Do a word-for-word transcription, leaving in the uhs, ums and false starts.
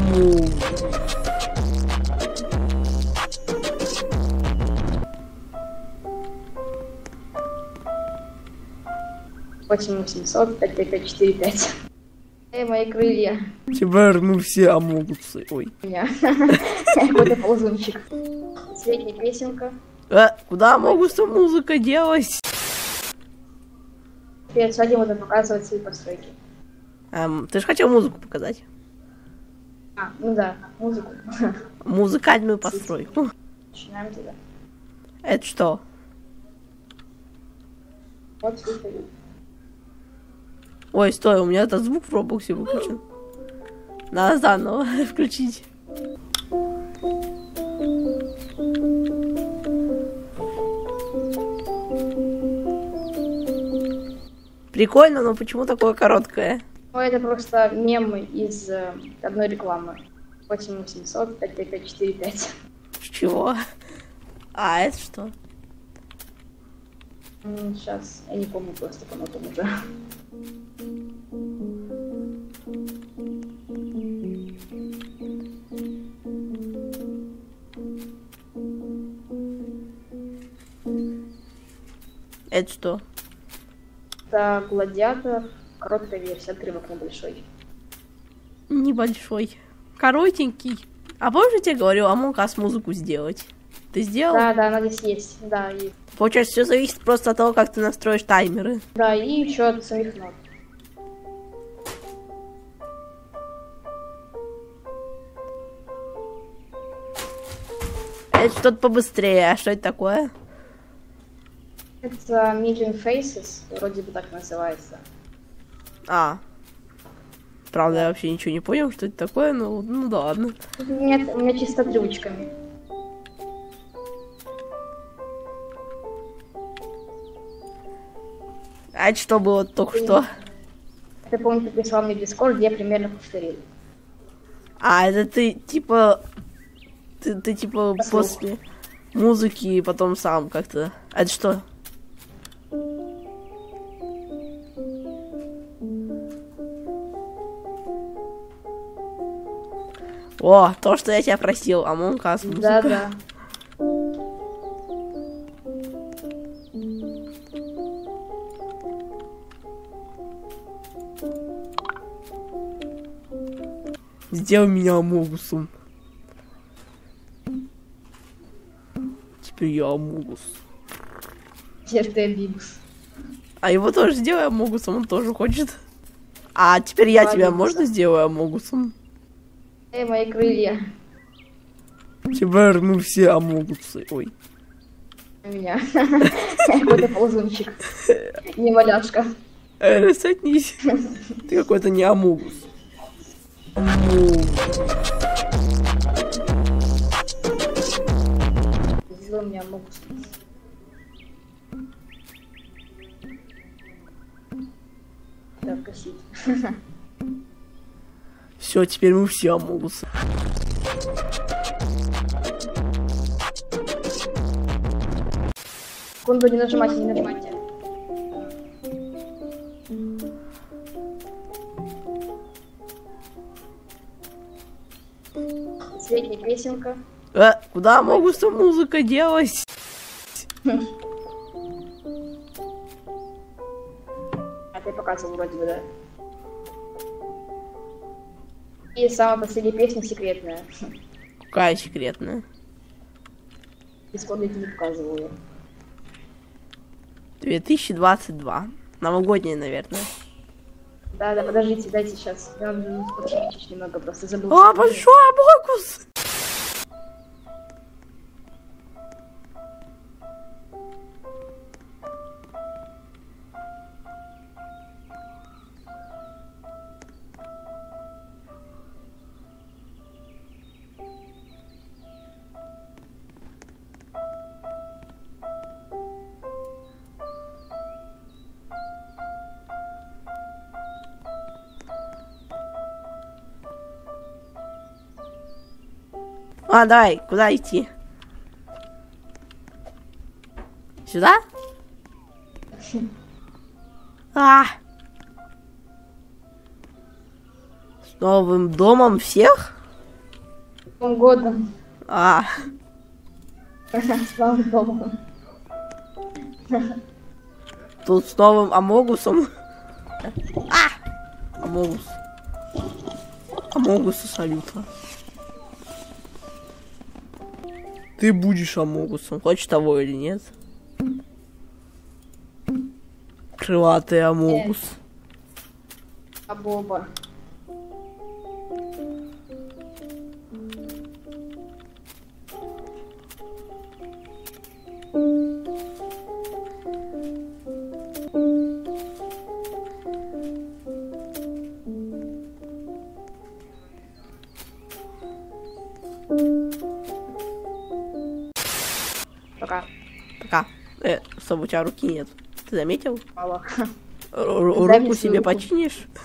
восемь восемьсот пять пять пять четыре пять. Эй, мои крылья. Теперь мы все амогусы. Ой. Меня. Какой-то ползунчик. Средняя песенка. Э, куда амогуса музыка делась? Перед свадьбой можно показывать свои постройки. Эм, ты же хотел музыку показать. А, ну да, музыку. Музыкальную постройку. Начинаем тогда. Это что? Вот слушай. Ой, стой, у меня этот звук в Роблоксе выключен. Надо заново включить. Прикольно, но почему такое короткое? Ну, это просто мем из э, одной рекламы. восемь восемьсот пять пять пять четыре пять. Чего? А, это что? Сейчас, я не помню просто по нотам уже. Это что? Это Гладиатор, короткая версия, отрывок небольшой. Небольшой. Коротенький. А помнишь, я тебе говорил, Among Us музыку сделать? Ты сделал? Да, да, она здесь есть, да. И... Получается, все зависит просто от того, как ты настроишь таймеры. Да, и еще от самих нот. Это что-то побыстрее. А что это такое? Это Million Faces, вроде бы так называется. А. Правда, я вообще ничего не понял, что это такое, но ну да ладно. Нет, у меня чисто отрывочками. А это что было только что? Ты, помню, ты прислал мне в Discord, я примерно повторил. А, это ты типа... Ты, ты типа Послух. После музыки и потом сам как-то... А это что? О, то, что я тебя просил, Among Us музыка. Да, да. Сделай меня Амогусом. Теперь я Амогус. Теперь ты Бибус. А его тоже сделай Амогусом, он тоже хочет. А теперь я тебя можно сделаю Амогусом? Эй, мои крылья. Теперь мы все Амогусы. Ой. Меня. Какой-то ползунчик. Не маляшка. Э, садись. Ты какой-то не Амогус. Сделай меня Амогус. Так, косить. Все, теперь мы все Амогусы. Секунду, не нажимайте, не нажимайте. Средняя песенка. Э, куда Амогуса музыка делась? А ты показывал вроде бы, да? И самая последняя песня секретная. Какая секретная? Исходно я тебе не показывал ее. две тысячи двадцать два. Новогодняя, наверное. Да, да, подождите, дайте сейчас. Я надо подшутить немного, просто забыл. О, большой Амогус! А, давай, куда идти? Сюда? А! С новым домом всех? Новым годом. А, С новым домом. тут с новым Амогусом. А! Амогус. Амогуса салюта. Ты будешь Амогусом, хочешь того или нет? Крылатый Амогус. А Боба. Пока. Пока. Э, стоп, у тебя руки нет. Ты заметил? Мало. Р- р- Дай руку мне свою себе руку. починишь?